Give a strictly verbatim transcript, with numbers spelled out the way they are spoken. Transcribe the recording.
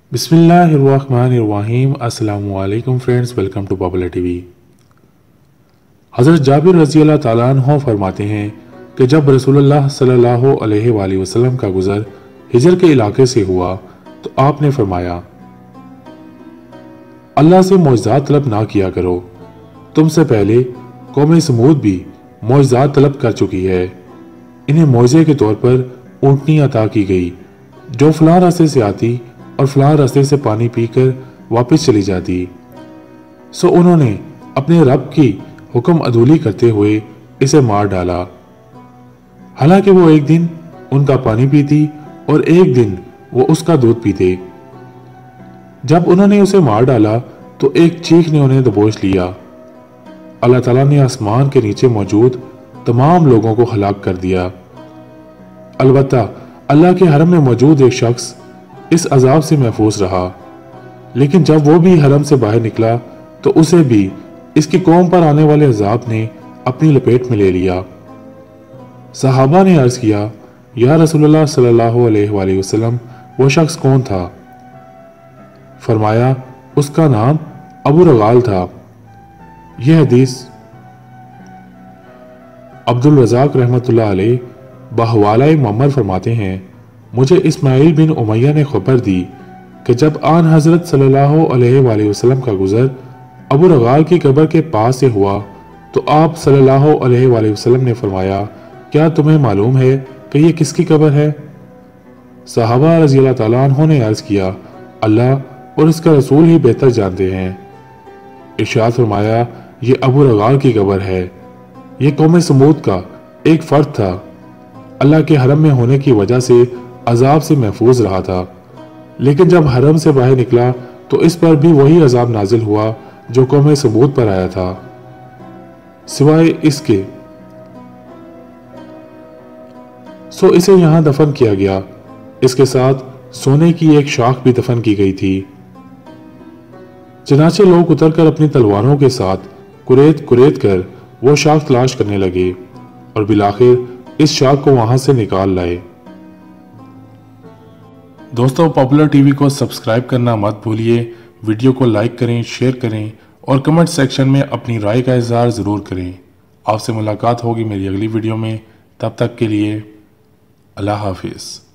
बिस्मिल्लाहिर्रहमानिर्रहीम। अस्सलामु अलैकुम friends, welcome to popular TV. हज़रत जाबिर रज़ी अल्लाह ताला अन्हु फरमाते हैं कि जब रसूलुल्लाह सल्लल्लाहु अलैहि वसल्लम का गुज़र हिजर के इलाके से हुआ तो आपने फरमाया, अल्लाह से मौजज़ात तलब ना किया करो, तुमसे पहले कौम समूद भी मौजज़ात तलब कर चुकी है। इन्हें मौजे के तौर पर ऊँटनी अता की गई जो फलां रास्ते से आती और फलां रास्ते से पानी पीकर वापस चली जाती। सो उन्होंने अपने रब की हुक्म अदूली करते हुए इसे मार डाला। हालांकि वो एक दिन उनका पानी पीती और एक दिन वो उसका दूध पीते। जब उन्होंने उसे मार डाला तो एक चीख ने उन्हें दबोच लिया। अल्लाह ताला ने आसमान के नीचे मौजूद तमाम लोगों को हलाक कर दिया। अलबत्ता अल्लाह के हरम में मौजूद एक शख्स इस अजाब से महफूज रहा, लेकिन जब वो भी हरम से बाहर निकला तो उसे भी इसकी कौम पर आने वाले अजाब ने अपनी लपेट में ले लिया। सहाबा ने अर्ज किया, या रसूलुल्लाह सल्लल्लाहु अलैहि वसल्लम वो शख्स कौन था? फरमाया, उसका नाम अबू रगाल था। यह हदीस अब्दुल रज़ाक रहमतुल्लाह अलैह बहवाला मुअम्मर फरमाते हैं, मुझे इस्माइल बिन उमैया ने खबर दी कि जब आन हजरत सल्लल्लाहु अलैहि वसल्लम का गुजर अबू रगाल की कब्र के पास से हुआ तो आप सल्लल्लाहु अलैहि वसल्लम ने फरमाया, क्या तुम्हें मालूम है कि ये किसकी कब्र है? सहाबा रज़ी अल्लाह ताला अन्हु ने अर्ज किया, अल्लाह और इसका रसूल ही बेहतर जानते हैं। इरशाद फरमाया, ये अबू रगाल की कब्र है। ये कौम समूद का एक फर्द था। अल्लाह के हरम में होने की वजह से अजाब से महफूज रहा था, लेकिन जब हरम से बाहर निकला तो इस पर भी वही अजाब नाजिल हुआ जो कौम समूद पर आया था, सिवाय इसके। सो इसे यहां दफन किया गया। इसके साथ सोने की एक शाख भी दफन की गई थी। चनाचे लोग उतरकर अपनी तलवारों के साथ कुरेद कुरेद कर वो शाख तलाश करने लगे और बिलाखिर इस शाख को वहां से निकाल लाए। दोस्तों, पॉपुलर टीवी को सब्सक्राइब करना मत भूलिए। वीडियो को लाइक करें, शेयर करें और कमेंट सेक्शन में अपनी राय का इजहार ज़रूर करें। आपसे मुलाकात होगी मेरी अगली वीडियो में। तब तक के लिए अल्लाह हाफिज़।